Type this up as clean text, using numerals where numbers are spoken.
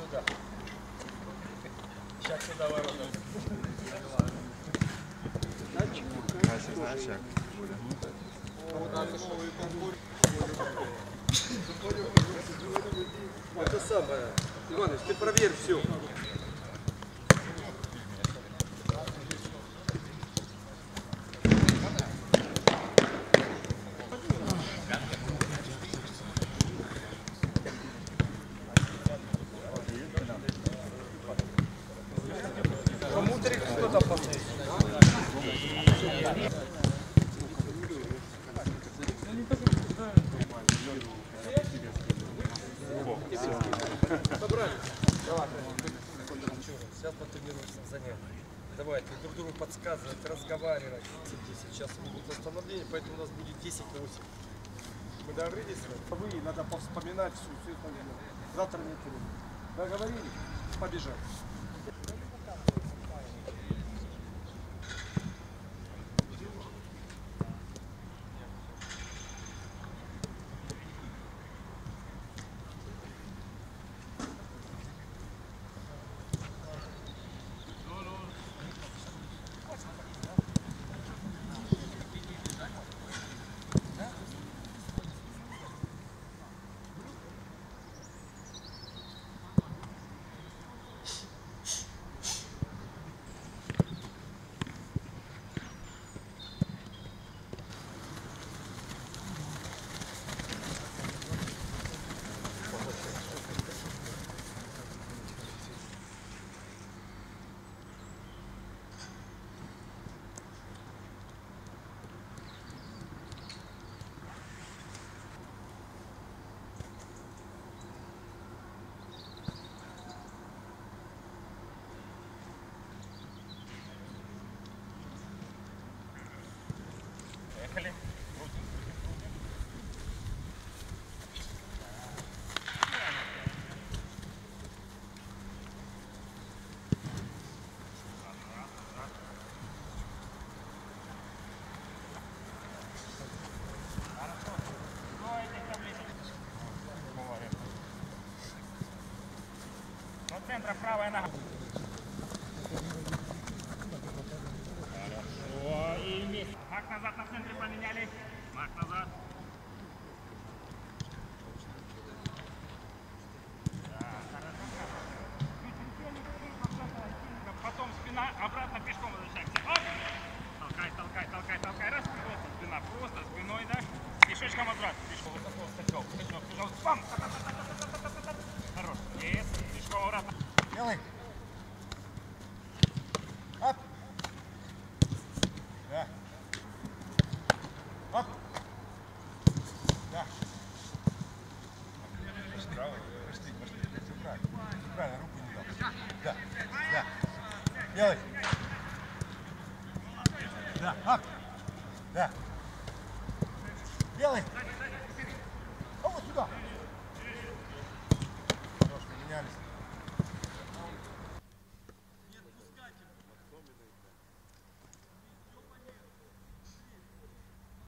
сюда. Сейчас сюда ворота. Знаешь, як буде. Это самое. Иваныч, ты проверь все. Кому-то кто-то последний. Собрали. Давай. Сейчас потренируемся на занятии. Давайте друг другу подсказывать, разговаривать. Сейчас будут восстановления, поэтому у нас будет 10 на 8. Мы договорились? Вы надо повспоминать все это. Завтра нет времени. Договорились? Побежали. Центра правая нога. Хорошо. И вместе. Мах назад на центре поменяли. Мах назад. Да, хорошо. Потом спина, обратно пешком возвращаемся. Оп! Толкай, толкай, толкай, толкай. Раз, просто спина, просто спиной, да? Пешочком обратно. Пешком. Скачок, скачок, скачок. Пам! Хорош. Есть. Пешком обратно. Делай. Оп. Да. Оп. Да. Право. Пошли, пошли. Все правильно. Все правильно, руку не дал. Да. Да. Делай. Да. Оп. Да. Делай.